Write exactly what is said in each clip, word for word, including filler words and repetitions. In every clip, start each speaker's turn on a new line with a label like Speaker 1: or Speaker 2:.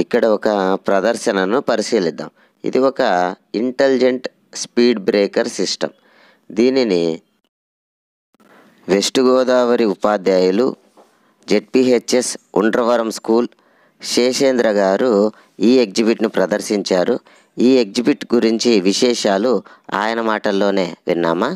Speaker 1: ఇక్కడ ఒక ప్రదర్శనను పరిశీలిద్దాం. ఇది ఒక ఇంటెలిజెంట్ స్పీడ్ బ్రేకర్ సిస్టమ్. దీనిని వెస్ట్ గోదావరి ఉపాధ్యాయులు జెడ్పీహెచ్ఎస్ ఉండ్రవరం స్కూల్ శేషేంద్ర గారు ఈ ఎగ్జిబిట్ను ప్రదర్శించారు. ఈ ఎగ్జిబిట్ గురించి విశేషాలు ఆయన మాటల్లోనే విన్నామా?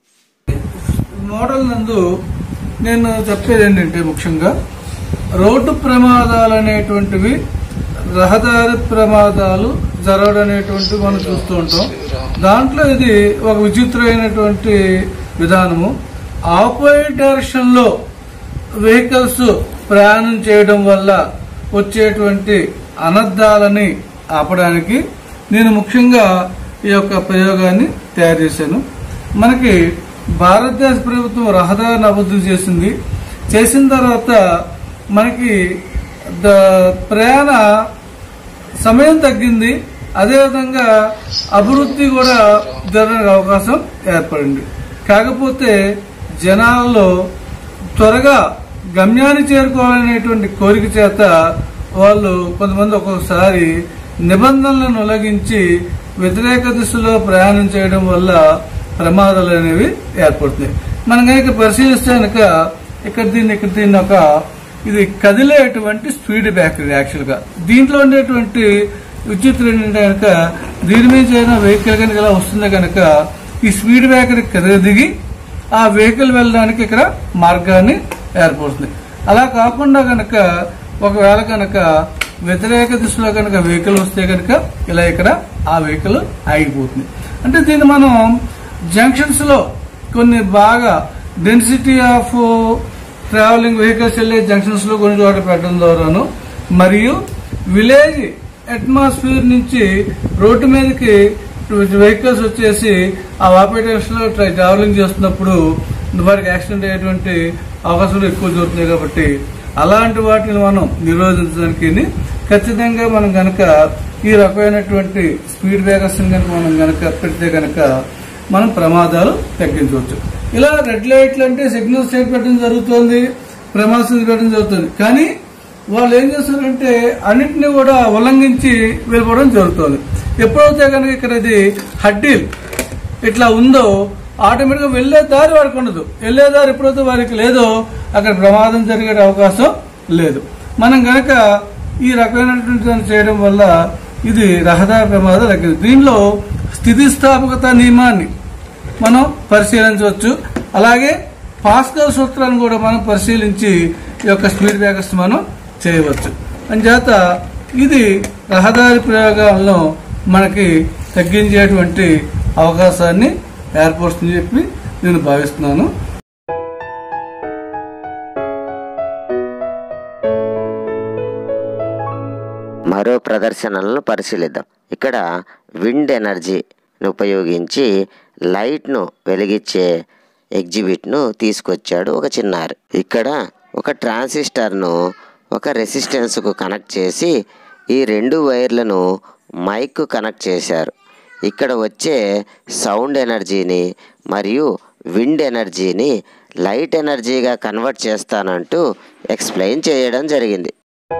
Speaker 2: మోడల్ నందు నేను చెప్పేది ఏంటంటే, ముఖ్యంగా రోడ్డు ప్రమాదాలు అనేటువంటివి, రహదారి ప్రమాదాలు జరగడం అనేటువంటివి మనం చూస్తూ ఉంటాం. దాంట్లో ఇది ఒక విచిత్రమైనటువంటి విధానము. ఆపోజిట్ డైరెక్షన్ లో వెహికల్స్ ప్రయాణం చేయడం వల్ల వచ్చేటువంటి అనర్థాలని ఆపడానికి నేను ముఖ్యంగా ఈ యొక్క ప్రయోగాన్ని తయారు చేశాను. మనకి భారతదేశ ప్రభుత్వం రహదారిని అభివృద్ధి చేసింది. చేసిన తర్వాత మనకి ప్రయాణ సమయం తగ్గింది. అదేవిధంగా అభివృద్ధి కూడా జరగడానికి అవకాశం ఏర్పడింది. కాకపోతే జనాల్లో త్వరగా గమ్యాన్ని చేరుకోవాలనేటువంటి కోరిక చేత వాళ్ళు కొంతమంది ఒక్కొక్కసారి నిబంధనలను ఉల్లంఘించి వ్యతిరేక దిశలో ప్రయాణం చేయడం వల్ల ప్రమాదాలు అనేవి ఏర్పడుతున్నాయి. మనం కనుక పరిశీలిస్తే కనుక ఇక్కడ దీన్ని ఇక్కడ దీన్ని ఒక ఇది కదిలేటువంటి స్పీడ్ బ్రేకర్. యాక్చువల్ గా దీంట్లో ఉండేటువంటి విచిత్రం ఏంటంటే కనుక దీని మీద ఏదైనా వెహికల్ కనుక ఇలా వస్తుంది కనుక ఈ స్పీడ్ బ్రేకర్ కదిలి దిగి ఆ వెహికల్ వెళ్ళడానికి ఇక్కడ మార్గాన్ని ఏర్పడుతుంది. అలా కాకుండా కనుక ఒకవేళ కనుక వ్యతిరేక దిశలో కనుక వెహికల్ వస్తే కనుక ఇలా ఇక్కడ ఆ వెహికల్ ఆగిపోతుంది. అంటే దీన్ని మనం జంక్షన్స్ లో కొన్ని బాగా డెన్సిటీ ఆఫ్ ట్రావెలింగ్ వెహికల్స్ వెళ్లే జంక్షన్స్ లో కొన్ని చోట పెట్టడం ద్వారాను, మరియు విలేజ్ అట్మాస్ఫియర్ నుంచి రోడ్డు మీదకి వెహికల్స్ వచ్చేసి ఆ ఆపరేటర్స్ లో ట్రావెలింగ్ చేస్తున్నప్పుడు వారికి యాక్సిడెంట్ అయ్యేటువంటి అవకాశాలు ఎక్కువ జరుగుతున్నాయి. కాబట్టి అలాంటి వాటిని మనం నిరోధించడానికి ఖచ్చితంగా మనం గనక ఈ రకమైనటువంటి స్పీడ్ బ్రేకర్స్ కనుక మనం గనక పెడితే కనుక మనం ప్రమాదాలు తగ్గించవచ్చు. ఇలా రెడ్ లైట్లు అంటే సిగ్నల్స్ పెట్టడం జరుగుతుంది, ప్రమాదాలు పెట్టడం జరుగుతుంది. కానీ వాళ్ళు ఏం చేస్తారంటే అన్నింటినీ కూడా ఉల్లంఘించి వెళ్ళిపోవడం జరుగుతుంది. ఎప్పుడైతే కనుక ఇక్కడ ఇది హడ్డీల్ ఇట్లా ఉందో ఆటోమేటిక్ గా వెళ్లే దారి వారికి ఉండదు. వెళ్లే దారి ఎప్పుడైతే వారికి లేదో అక్కడ ప్రమాదం జరిగే అవకాశం లేదు. మనం గనక ఈ రకమైనటువంటి చేయడం వల్ల ఇది రహదారి ప్రమాదం తగ్గింది. దీనిలో స్థితిస్థాపకత నియమాన్ని మనం పరిశీలించవచ్చు. అలాగే పాస్కల్ సూత్రాన్ని కూడా మనం పరిశీలించి ఈ యొక్క స్పీడ్ బ్రేకర్స్ మనం చేయవచ్చు. అంచేత ఇది రహదారి ప్రయోగాలను మనకి తగ్గించేటువంటి అవకాశాన్ని ఏర్పరుస్తుందని చెప్పి నేను భావిస్తున్నాను.
Speaker 1: మరో ప్రదర్శనలను పరిశీలిద్దాం. ఇక్కడ విండ్ ఎనర్జీని ఉపయోగించి లైట్ను వెలిగించే ఎగ్జిబిట్ను తీసుకొచ్చాడు ఒక చిన్నారి. ఇక్కడ ఒక ట్రాన్సిస్టర్ను ఒక రెసిస్టెన్స్కు కనెక్ట్ చేసి ఈ రెండు వైర్లను మైక్కు కనెక్ట్ చేశారు. ఇక్కడ వచ్చే సౌండ్ ఎనర్జీని మరియు విండ్ ఎనర్జీని లైట్ ఎనర్జీగా కన్వర్ట్ చేస్తానంటూ ఎక్స్ప్లెయిన్ చేయడం జరిగింది.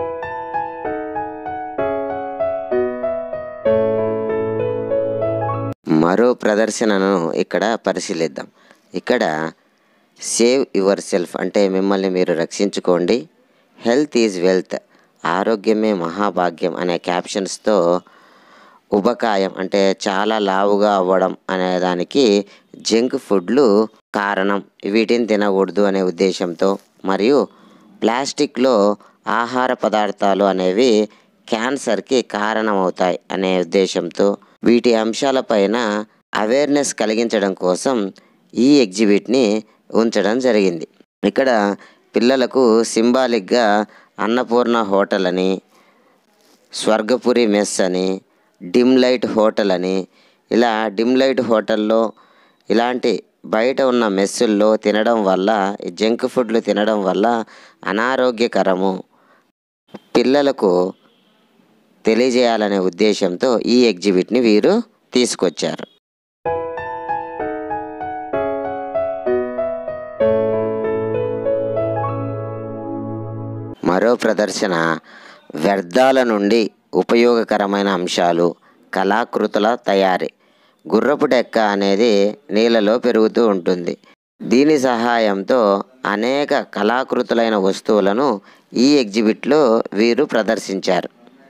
Speaker 1: మరో ప్రదర్శనను ఇక్కడ పరిశీలిద్దాం. ఇక్కడ సేవ్ యువర్ సెల్ఫ్ అంటే మిమ్మల్ని మీరు రక్షించుకోండి, హెల్త్ ఈజ్ వెల్త్, ఆరోగ్యమే మహాభాగ్యం అనే క్యాప్షన్స్తో ఉబకాయం అంటే చాలా లావుగా అవ్వడం అనే దానికి జంక్ ఫుడ్లు కారణం, వీటిని తినకూడదు అనే ఉద్దేశంతో, మరియు ప్లాస్టిక్లో ఆహార పదార్థాలు అనేవి క్యాన్సర్కి కారణమవుతాయి అనే ఉద్దేశంతో వీటి అంశాలపైన అవేర్నెస్ కలిగించడం కోసం ఈ ఎగ్జిబిట్ని ఉంచడం జరిగింది. ఇక్కడ పిల్లలకు సింబాలిక్గా అన్నపూర్ణ హోటల్ అని, స్వర్గపురి మెస్ అని, డిమ్ లైట్ హోటల్ అని, ఇలా డిమ్ లైట్ హోటల్లో ఇలాంటి బయట ఉన్న మెస్సుల్లో తినడం వల్ల, జంక్ ఫుడ్లు తినడం వల్ల అనారోగ్యకరము పిల్లలకు తెలియజేయాలనే ఉద్దేశంతో ఈ ఎగ్జిబిట్ని వీరు తీసుకొచ్చారు. మరో ప్రదర్శన వ్యర్థాల నుండి ఉపయోగకరమైన అంశాలు, కళాకృతుల తయారీ. గుర్రపు డెక్క అనేది నీళ్ళలో పెరుగుతూ ఉంటుంది. దీని సహాయంతో అనేక కళాకృతులైన వస్తువులను ఈ ఎగ్జిబిట్లో వీరు ప్రదర్శించారు.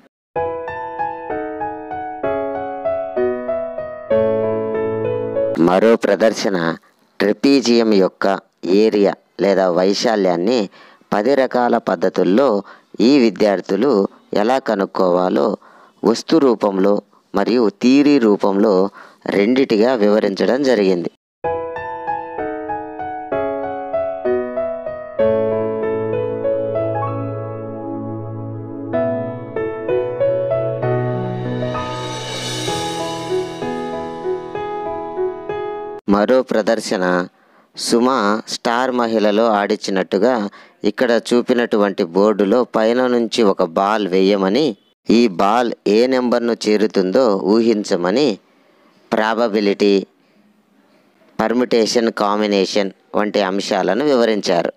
Speaker 1: మరో ప్రదర్శన ట్రెపీజియం యొక్క ఏరియా లేదా వైశాల్యాన్ని పది రకాల పద్ధతుల్లో ఈ విద్యార్థులు ఎలా కనుక్కోవాలో వస్తు రూపంలో మరియు థియరీ రూపంలో రెండిటిగా వివరించడం జరిగింది. మరో ప్రదర్శన సుమ స్టార్ మహిళలో ఆడించినట్టుగా ఇక్కడ చూపినటువంటి బోర్డులో పైన నుంచి ఒక బాల్ వేయమని, ఈ బాల్ ఏ నెంబర్ను చేరుతుందో ఊహించమని ప్రాబబిలిటీ, పర్మిటేషన్, కాంబినేషన్ వంటి అంశాలను వివరించారు.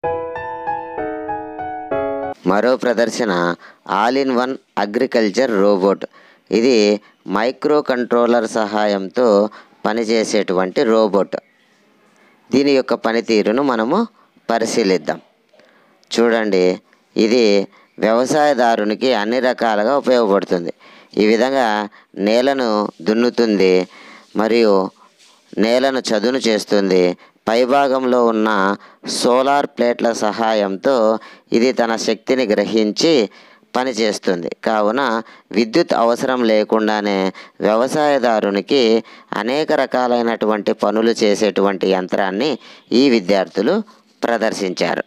Speaker 1: మరో ప్రదర్శన all in one agriculture robot. ఇది మైక్రో కంట్రోలర్ సహాయంతో పనిచేసేటువంటి రోబోట్. దీని యొక్క పనితీరును మనము పరిశీలిద్దాం. చూడండి, ఇది వ్యవసాయదారునికి అన్ని రకాలుగా ఉపయోగపడుతుంది. ఈ విధంగా నేలను దున్నుతుంది మరియు నేలను చదును చేస్తుంది. పైభాగంలో ఉన్న సోలార్ ప్లేట్ల సహాయంతో ఇది తన శక్తిని గ్రహించి పనిచేస్తుంది. కావున విద్యుత్ అవసరం లేకుండానే వ్యవసాయదారునికి అనేక రకాలైనటువంటి పనులు చేసేటువంటి యంత్రాన్ని ఈ విద్యార్థులు ప్రదర్శించారు.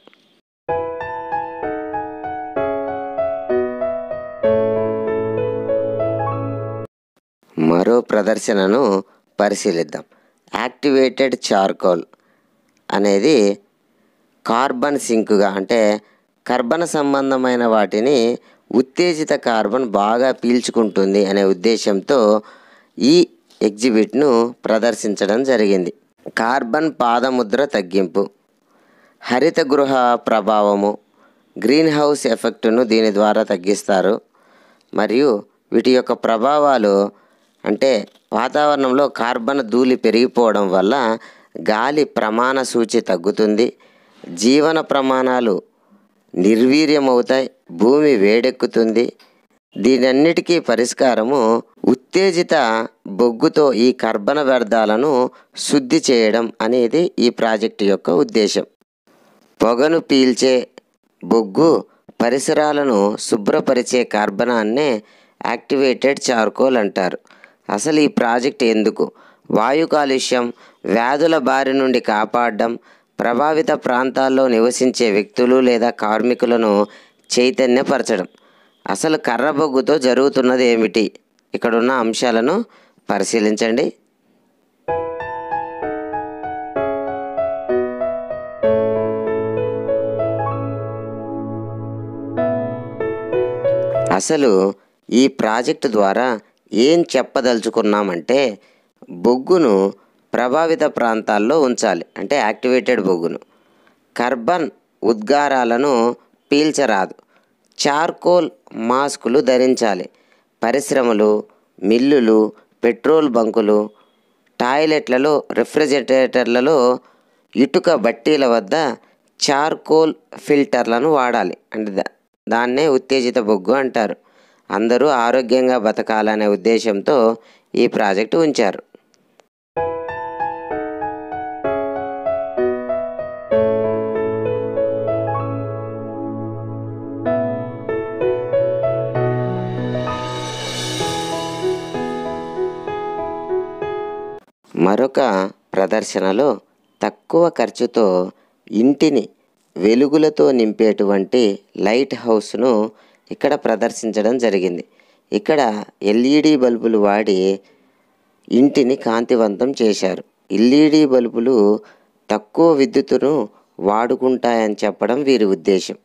Speaker 1: మరో ప్రదర్శనను పరిశీలిద్దాం. యాక్టివేటెడ్ చార్కోల్ అనేది కార్బన్ సింక్గా, అంటే కర్బన సంబంధమైన వాటిని ఉత్తేజిత కార్బన్ బాగా పీల్చుకుంటుంది అనే ఉద్దేశంతో ఈ ఎగ్జిబిట్ను ప్రదర్శించడం జరిగింది. కార్బన్ పాదముద్ర తగ్గింపు, హరిత గృహ ప్రభావము, గ్రీన్ హౌస్ ఎఫెక్టును దీని ద్వారా తగ్గిస్తారు. మరియు వీటి యొక్క ప్రభావాలు అంటే వాతావరణంలో కార్బన్ ధూళి పెరిగిపోవడం వల్ల గాలి ప్రమాణ సూచి తగ్గుతుంది, జీవన ప్రమాణాలు నిర్వీర్యమవుతాయి, భూమి వేడెక్కుతుంది. దీనన్నిటికీ పరిష్కారము ఉత్తేజిత బొగ్గుతో ఈ కర్బన వ్యర్థాలను శుద్ధి చేయడం అనేది ఈ ప్రాజెక్టు యొక్క ఉద్దేశం. పొగను పీల్చే బొగ్గు పరిసరాలను శుభ్రపరిచే కార్బనాన్నే యాక్టివేటెడ్ చార్కోల్ అంటారు. అసలు ఈ ప్రాజెక్ట్ ఎందుకు? వాయు కాలుష్యం, వ్యాధుల బారి నుండి కాపాడడం, ప్రభావిత ప్రాంతాల్లో నివసించే వ్యక్తులు లేదా కార్మికులను చైతన్యపరచడం. అసలు కర్రబొగ్గుతో జరుగుతున్నది ఏమిటి? ఇక్కడున్న అంశాలను పరిశీలించండి. అసలు ఈ ప్రాజెక్టు ద్వారా ఏం చెప్పదలుచుకున్నామంటే, బొగ్గును ప్రభావిత ప్రాంతాల్లో ఉంచాలి, అంటే యాక్టివేటెడ్ బొగ్గును. కార్బన్ ఉద్గారాలను పీల్చరాదు. చార్కోల్ మాస్కులు ధరించాలి. పరిశ్రమలు, మిల్లులు, పెట్రోల్ బంకులు, టాయిలెట్లలో, రిఫ్రిజిరేటర్లలో ఇటుక బట్టీల వద్ద చార్కోల్ ఫిల్టర్లను వాడాలి. అంటే దా దాన్నే ఉత్తేజిత బొగ్గు అంటారు. అందరూ ఆరోగ్యంగా బతకాలనే ఉద్దేశంతో ఈ ప్రాజెక్టు ఉంచారు. మరొక ప్రదర్శనలో తక్కువ ఖర్చుతో ఇంటిని వెలుగులతో నింపేటువంటి లైట్ హౌస్ను ఇక్కడ ప్రదర్శించడం జరిగింది. ఇక్కడ ఎల్ఈడి బల్బులు వాడి ఇంటిని కాంతివంతం చేశారు. ఎల్ఈడి బల్బులు తక్కువ విద్యుత్తును వాడుకుంటాయని చెప్పడం వీరి ఉద్దేశం.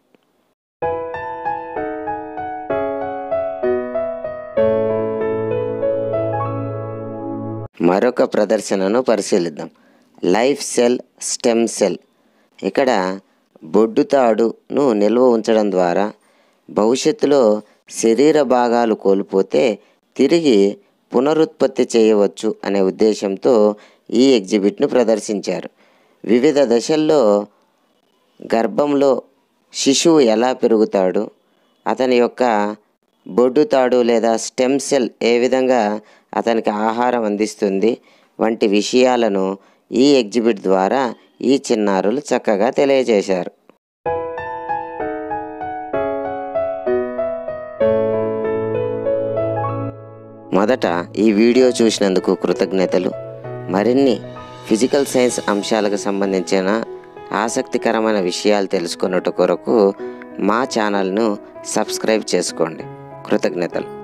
Speaker 1: మరొక ప్రదర్శనను పరిశీలిద్దాం. Life cell stem cell. ఇక్కడ బొడ్డుతాడును నిల్వ ఉంచడం ద్వారా భవిష్యత్తులో శరీర భాగాలు కోల్పోతే తిరిగి పునరుత్పత్తి చేయవచ్చు అనే ఉద్దేశంతో ఈ ఎగ్జిబిట్ను ప్రదర్శించారు. వివిధ దశల్లో గర్భంలో శిశువు ఎలా పెరుగుతాడు, అతని యొక్క బొడ్డుతాడు లేదా స్టెమ్ సెల్ ఏ విధంగా అతనికి ఆహారం అందిస్తుంది వంటి విషయాలను ఈ ఎగ్జిబిట్ ద్వారా ఈ చిన్నారులు చక్కగా తెలియజేశారు. మొదట ఈ వీడియో చూసినందుకు కృతజ్ఞతలు. మరిన్ని ఫిజికల్ సైన్స్ అంశాలకు సంబంధించిన ఆసక్తికరమైన విషయాలు తెలుసుకున్నట్టు కొరకు మా ఛానల్ను సబ్స్క్రైబ్ చేసుకోండి. కృతజ్ఞతలు.